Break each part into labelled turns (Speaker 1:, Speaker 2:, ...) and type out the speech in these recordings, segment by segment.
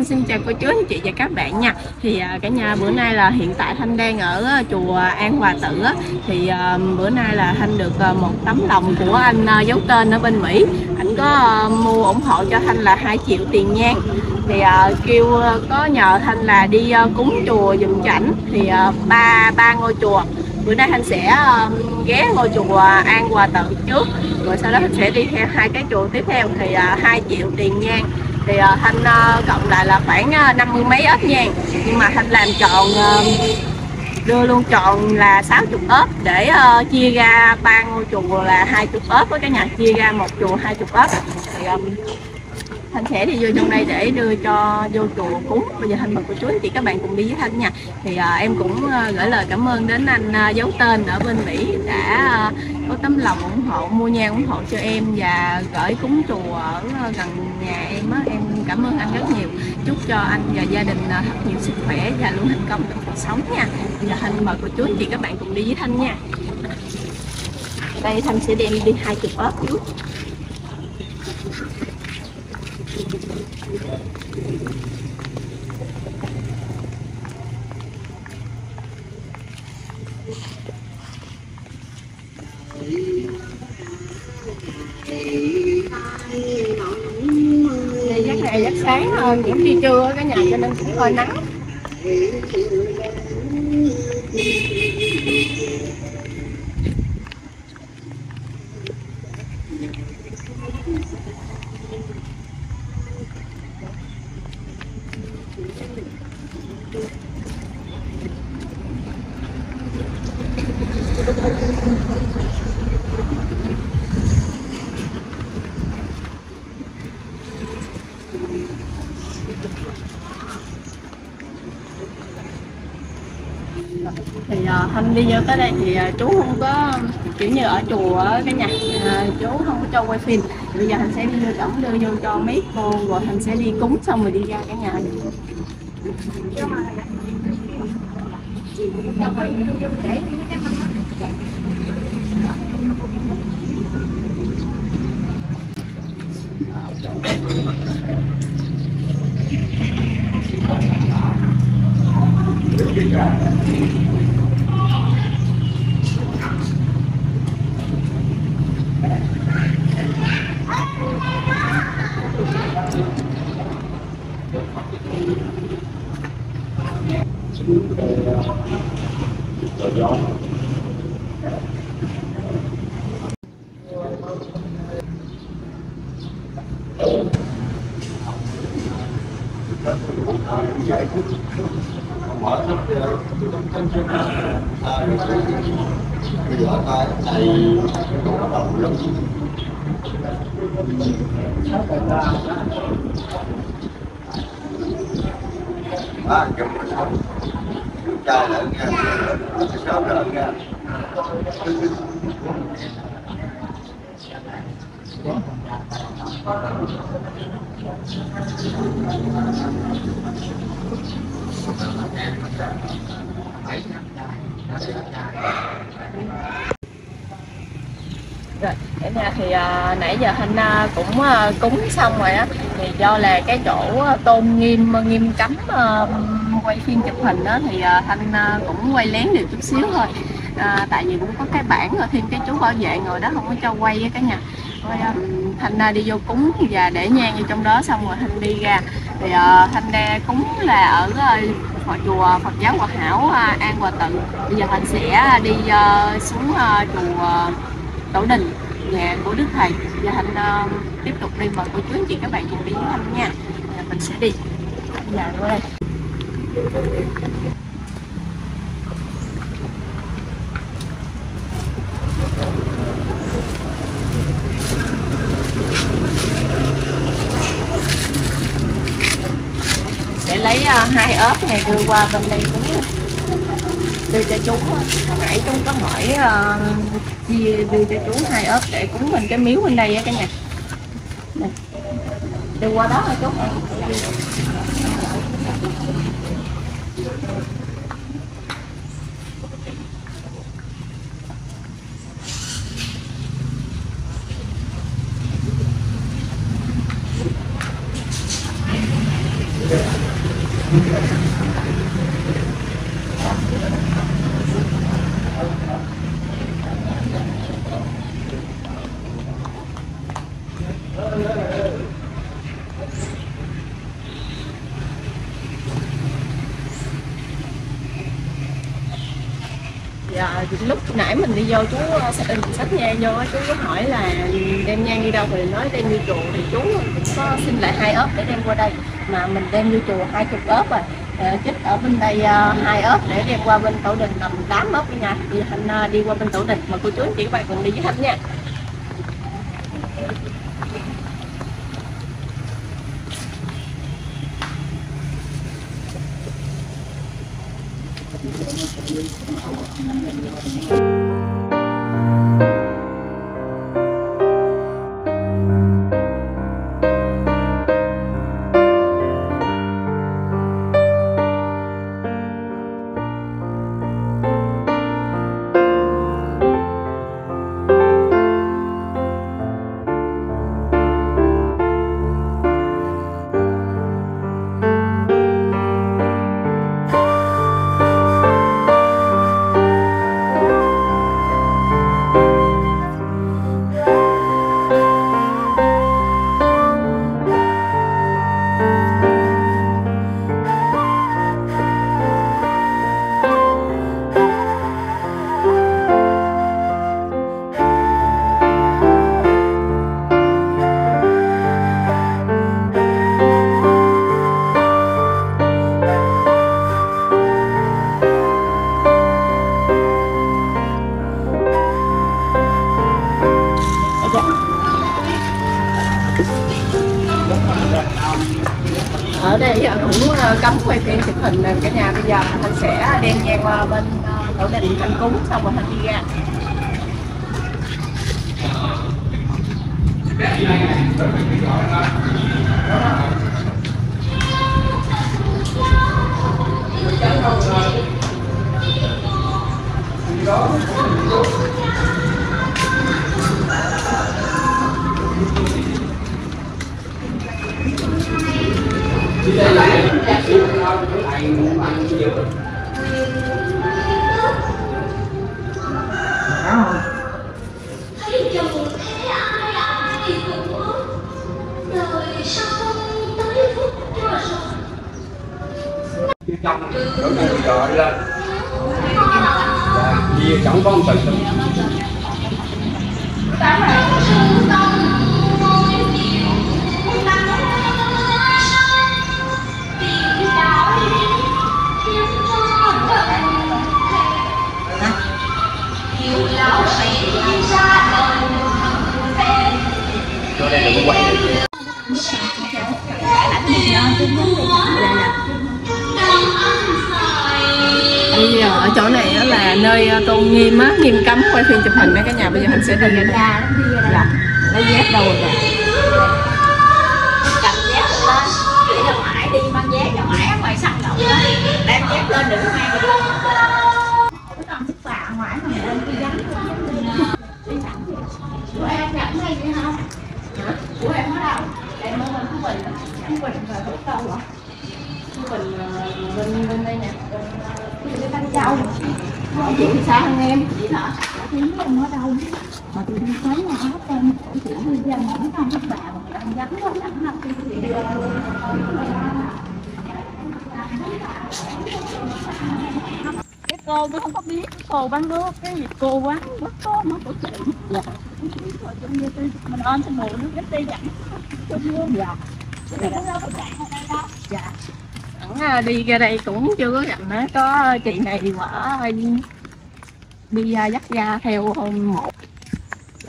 Speaker 1: Thanh xin chào cô chú anh chị và các bạn nha. Thì cả nhà, bữa nay là hiện tại Thanh đang ở chùa An Hòa Tự á. Thì bữa nay là Thanh được một tấm lòng của anh giấu tên ở bên Mỹ. Anh có mua ủng hộ cho Thanh là 2 triệu tiền nhang. Thì kêu có nhờ Thanh là đi cúng chùa giùm cho ảnh. Thì ba ngôi chùa. Bữa nay Thanh sẽ ghé ngôi chùa An Hòa Tự trước, rồi sau đó Thanh sẽ đi theo 2 cái chùa tiếp theo. Thì 2 triệu tiền nhang. Thì Thanh cộng lại là khoảng 50 mấy ớt nhang, nhưng mà Thanh làm tròn, đưa luôn tròn là 60 ớt để chia ra 3 ngôi chùa là 20 ớt, với cả nhà chia ra một chùa 20 ớt. Thì Thanh sẽ đi vô trong đây để đưa cho vô chùa cúng. Bây giờ Thanh mời cô chú anh chị các bạn cùng đi với Thanh nha. Thì em cũng gửi lời cảm ơn đến anh giấu tên ở bên Mỹ đã có tấm lòng ủng hộ, mua nhang ủng hộ cho em và gửi cúng chùa ở gần nhà em á. Em cảm ơn anh rất nhiều. Chúc cho anh và gia đình thật nhiều sức khỏe và luôn thành công trong cuộc sống nha. Bây giờ Thanh mời cô chú anh chị các bạn cùng đi với Thanh nha. Đây Thanh sẽ đem đi 20 ớt trước. Giấc này giấc sáng hơn, cũng đi trưa cả nhà cho nên cũng hơi nắng. Thì Thanh đi vô tới đây thì chú không có kiểu như ở chùa ở cái nhà, chú không có cho quay phim. Thì bây giờ Thanh sẽ đi vô trỏng, đưa vô cho mấy cô, rồi Thanh sẽ đi cúng xong rồi đi ra cả nhà.
Speaker 2: Mở hết bây giờ tay đầy đầu lắm. Chụp chai lợn nha, sớm lợn nha.
Speaker 1: Rồi, cả nhà thì nãy giờ Thanh cũng cúng xong rồi á. Thì do là cái chỗ tôn nghiêm cấm quay phim chụp hình đó, thì Thanh cũng quay lén được chút xíu thôi. Tại vì cũng có cái bảng rồi thêm cái chú bảo vệ ngồi đó không có cho quay á cả nhà. Rồi, Thanh đi vô cúng và để nhang vô trong đó xong rồi Thanh đi ra. Thì Thanh cúng là ở chùa Phật giáo Hòa Hảo An Hòa Tự. Bây giờ Thanh sẽ đi xuống chùa Tổ Đình, nhà của Đức Thầy. Và Thanh tiếp tục đi, mời cô chú anh chị các bạn cùng đi với Thanh nha. Mình sẽ đi giờ qua đây. Sẽ lấy 2 ớt này đưa qua bên đây cũng đưa cho chú. Hồi nãy chú có hỏi đưa cho chú 2 ớt để cúng bên cái miếu bên đây á cả nhà. Đưa qua đó hả chú? Dạ, lúc nãy mình đi vô chú xách nhang vô, chú có hỏi là đem nhang đi đâu thì nói đem vô chùa, thì chú cũng có xin lại 2 ớp để đem qua đây, mà mình đem vô chùa 20 ớp rồi, chích ở bên đây 2 ớp để đem qua bên Tổ Đình làm 8 ớp đi nha. Thì Thanh đi qua bên Tổ Đình, mà cô chú anh chị các bạn cùng đi với Thanh nha. Ở đây cũng cấm quay phim chụp hình nè cả nhà. Bây giờ Thanh sẽ đem nhang qua bên Tổ Đình Thanh cúng xong rồi Thanh đi ra.
Speaker 3: Trong chỗ này gọi lên chia chẳng con tự chỗ đây đừng quay
Speaker 1: Bây giờ ở chỗ này là nơi tôn nghiêm á, nghiêm cấm quay phim chụp hình đó cả nhà. Bây giờ mình sẽ đi ra dạ. Lấy dép đâu rồi?
Speaker 4: Cầm dép lên, để ra ngoài đi mang dép ra ngoài ở ngoài sân động đó. Đem dép lên đừng mang đi lên. Còn sức khỏe ngoài mà lên đi gắn. Của em gặp này vậy không? Hả? Của em ở đâu? Em ở bên Phú Bình. Phú Bình rồi Phú Châu hả? Phú Bình bên đây nè. Cái Thanh Châu. Chị thì sao hơn em? Chị hả? Chị không ở đâu. Mà tôi đi thấy là hết em cổ chị đi ra mà nó không có bà mà đang vắng quá lắm lắm. Cái cô tôi không có biết cô bán nước cái gì cô bán mất có mất của chị. Dạ. Mình ôm trên mùa nước cái tê dẫn cho vui. Dạ. Chị đâu có chạy ở đây đâu. Dạ.
Speaker 1: Đi ra đây cũng chưa có gặp nó có chị này quả đi dắt ra theo một. Dạ.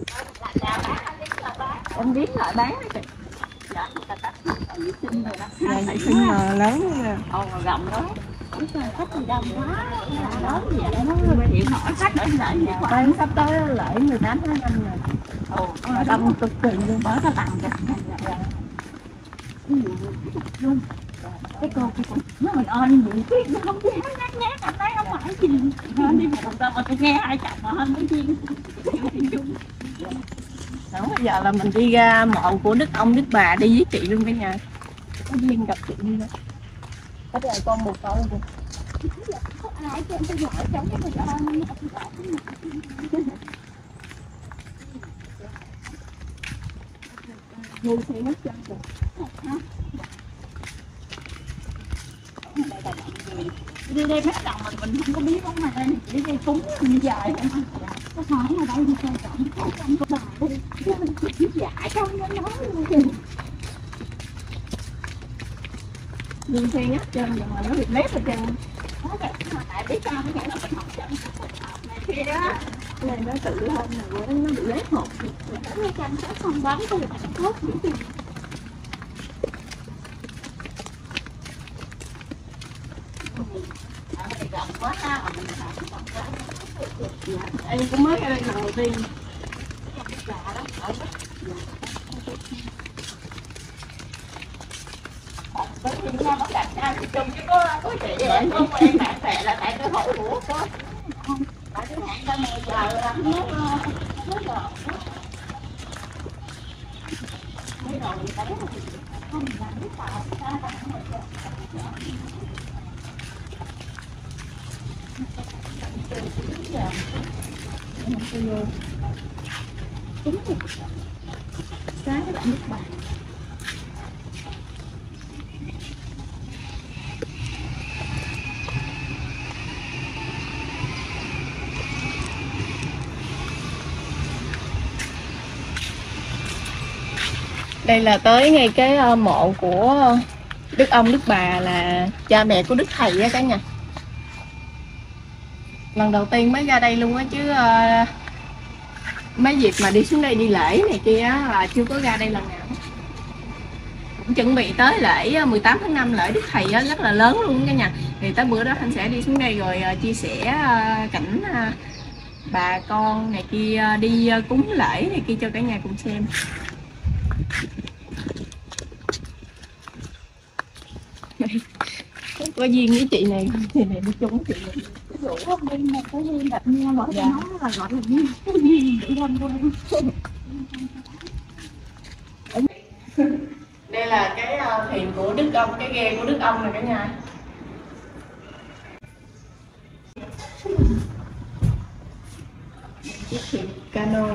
Speaker 1: Em biết là bán đó chị. Dạ, vệ sinh rồi đó. Dạ, vệ sinh mà lớn nè.
Speaker 4: Rộng đó. Khách thì đông quá. Lớn vậy đó nó chịu nổi khách ở lại vậy.
Speaker 1: Bán sắp tới lễ 18 tháng 5 rồi. Mà đông cực kỳ luôn, mở ra tầm kìa.
Speaker 4: Luôn. Cái cô kia cũng nói mình ơn vậy chứ nó không dám nhát anh ấy không phải gì nên đi một lần mà tôi nghe hai chồng mà hơn cái gì
Speaker 1: Đó, bây giờ là mình đi ra mộ của Đức ông Đức bà đi với chị luôn cả nhà. Có duyên gặp chị Nhi đó. Có đời con một câu luôn.
Speaker 4: Có ai cho em tôi gọi trong cái thời gian
Speaker 1: Ngu xe hết trơn rồi.
Speaker 4: đi đây mấy lần mình không có biết không mà đây chỉ đi cúng mình dài không có hỏi ở đây thì quan trọng trong cái bà đi chứ mình chỉ dạy không nó nói luôn.
Speaker 1: Ngu xe hết trơn rồi mà nó bị lép hết trơn.
Speaker 4: Nói vậy mà tại biết sao cái là mình học chân này kia đó
Speaker 1: Này nó tự lên rồi nó bị lép hột.
Speaker 4: cái chân nó không bấm cái là nó tốt gì rộng quá ha mà mình làm
Speaker 1: Em cũng mới ra đây lần đầu tiên.
Speaker 4: với chị nha nó cạnh nhau thì chung chứ có chị vậy có quen bạn bè là tại cái hội của có không tại cái hạn ba mẹ giờ làm nước rồi mấy đồ gì đấy không làm biết tạo ra sáng các bạn nước bàn
Speaker 1: Đây là tới ngay cái mộ của Đức ông Đức bà là cha mẹ của Đức Thầy á cả nhà. Lần đầu tiên mới ra đây luôn á chứ mấy dịp mà đi xuống đây đi lễ này kia á là chưa có ra đây lần nào. Cũng chuẩn bị tới lễ 18 tháng 5 lễ Đức Thầy á, rất là lớn luôn cả nhà. Thì tới bữa đó anh sẽ đi xuống đây rồi chia sẻ cảnh bà con này kia đi cúng lễ này kia cho cả nhà cùng xem. Có duyên với chị này thì này đi chung với chị này.
Speaker 4: rủ không đi một cái duyên gặp nhau mỗi cái nói là gọi là duyên cái duyên để thân luôn.
Speaker 1: Đây là cái thuyền của Đức ông, cái ghe của Đức ông này cả nhà. Chiếc thuyền cano.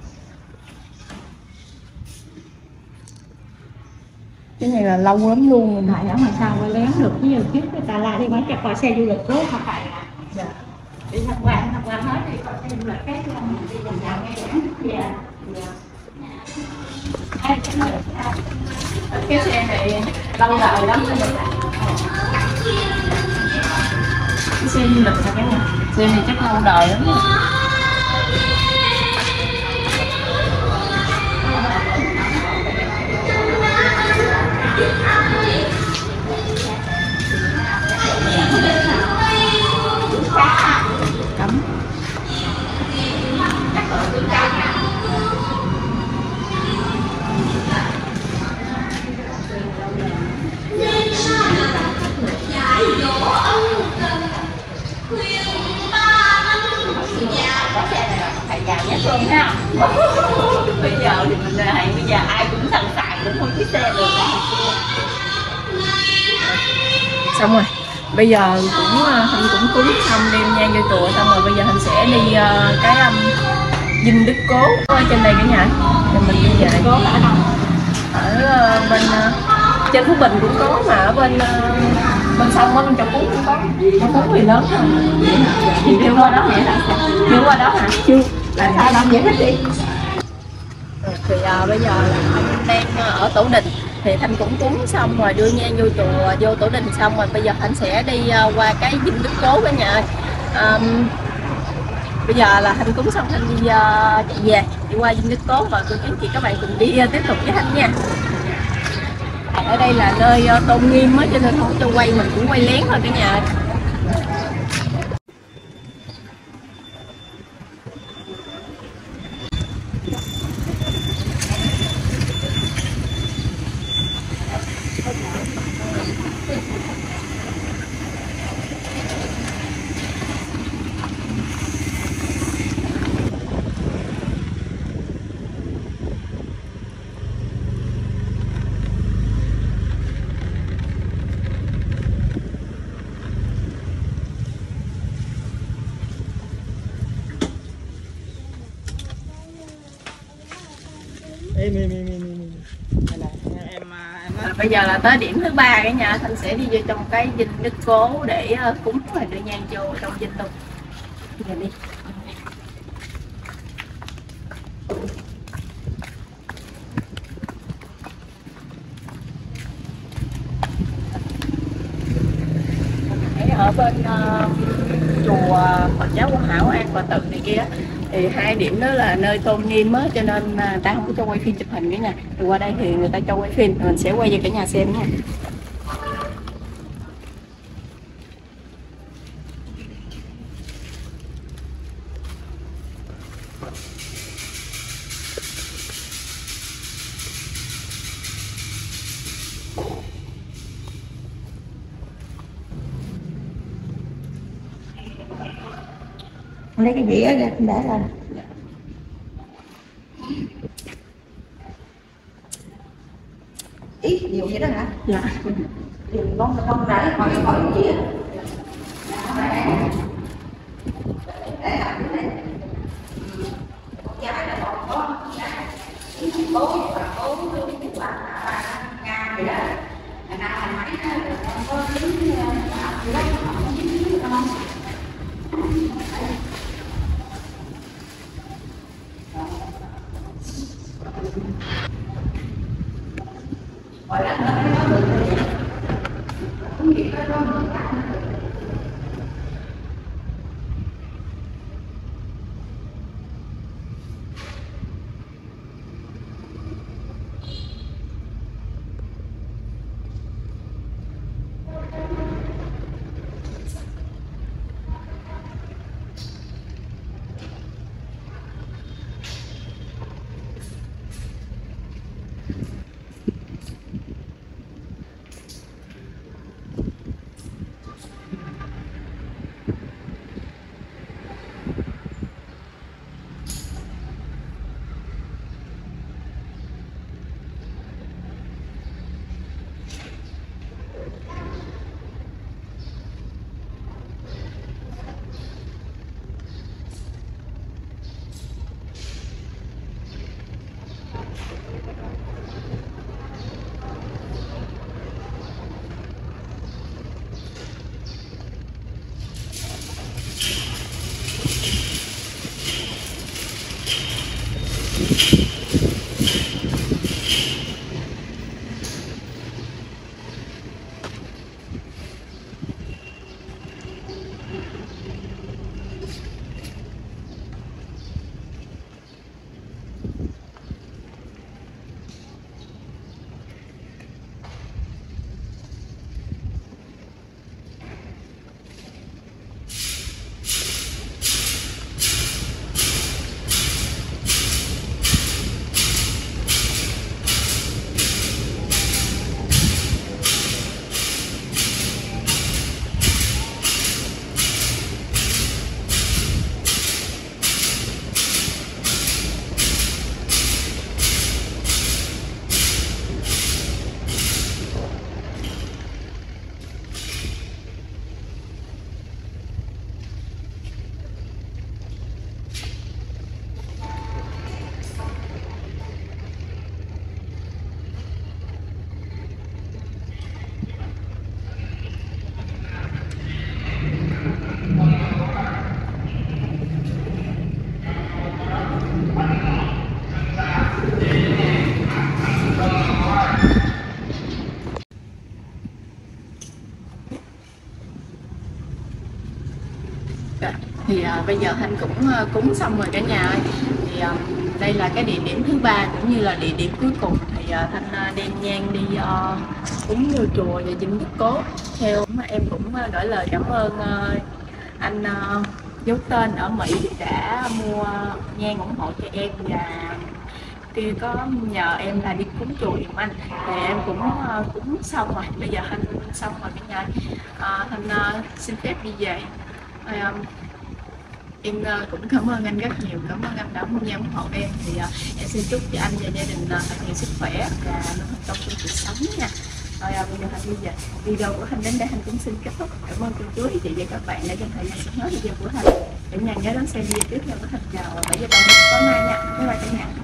Speaker 1: Cái này là lâu lắm luôn rồi.
Speaker 4: Tại ở ngoài sau quay lén được ví dụ trước người ta la đi bán chạy xe du lịch cố không phải là đi tham quan hết thì coi xe du lịch cái mình đi vòng vòng nghe dạ
Speaker 1: Cái xe này lâu đời lắm. Cái xe du lịch này cả nhà. Xe này chắc lâu đời lắm rồi. Cấm.
Speaker 4: thầy già nhất luôn ha. Bây giờ thì mình thầy bây giờ ai cũng sẵn sàng cũng không chiếc xe được.
Speaker 1: Xong rồi bây giờ cũng anh cũng cúng xong đem nhang vô chùa xong rồi bây giờ anh sẽ đi cái dinh Đức Cố ở trên đây cả nhà. Rồi mình đi về
Speaker 4: Cố ở đâu?
Speaker 1: ở bên trên Phú Bình cũng có mà ở bên sông bên Chợ Phú cũng có. Chợ Phú thì lớn hơn.
Speaker 4: Chị chưa qua đó hả?
Speaker 1: Chưa qua đó hả?
Speaker 4: Chưa. Là sao làm vậy hết đi?
Speaker 1: Thì bây giờ là anh đang ở Tổ Đình thì Thanh cũng cúng xong rồi đưa nhang vô chùa vô Tổ Đình xong rồi bây giờ anh sẽ đi qua cái dinh Đức Cố cả nhà. Bây giờ là Thanh cúng xong Thanh đi chạy về đi qua dinh Đức Cố và cô chú chị các bạn cùng đi tiếp tục với Thanh nha. Ở đây là nơi tôn nghiêm á cho nên không cho quay, mình cũng quay lén thôi cả nhà. Bây giờ là tới điểm thứ 3 cả nhà, Thanh sẽ đi vô trong cái dinh Đức Cố để cúng và đưa nhang vô trong dinh luôn. Giờ đi. Ở bên chùa Phật giáo Quan Hảo An Hòa Tự này kia thì hai điểm đó là nơi tôn nghiêm á, cho nên người ta không có cho quay phim chụp hình cả nhà. Thì qua đây thì người ta cho quay phim, mình sẽ quay cho cả nhà xem nha.
Speaker 4: Lấy cái dĩa ra để là ít nhiều vậy đó hả?
Speaker 1: Dạ.
Speaker 4: Thì con rải khỏi cái dĩa để làm cái này. Giá là còn có bố và bố bạn Nga gì đó, thành ra là máy nó có tính không?
Speaker 1: Thì bây giờ Thanh cũng cúng xong rồi cả nhà ơi. Thì đây là cái địa điểm thứ 3 cũng như là địa điểm cuối cùng. Thì Thanh đem nhang đi cúng vô chùa và dinh Đức Cố. Theo em cũng gửi lời cảm ơn anh giấu tên ở Mỹ đã mua nhang ủng hộ cho em, và kia có nhờ em là đi cúng chùa giùm anh. Thì em cũng cúng xong rồi, bây giờ Thanh xong rồi cả nhà. Thanh xin phép đi về. Em cũng cảm ơn anh rất nhiều, cảm ơn anh đã mua nhang ủng hộ em. Thì em xin chúc cho anh và gia đình thật nhiều sức khỏe và luôn thành công trong cuộc sống nha. Rồi bây giờ Thanh đi về. Video của Thanh đến đây Thanh cũng xin kết thúc. Cảm ơn cô chú, chị và các bạn đã dành thời gian xem hết video của Thanh. Cả nhà nhớ đón xem video tiếp theo của Thanh vào 7 giờ tối nay nha. Bye bye cả nhà.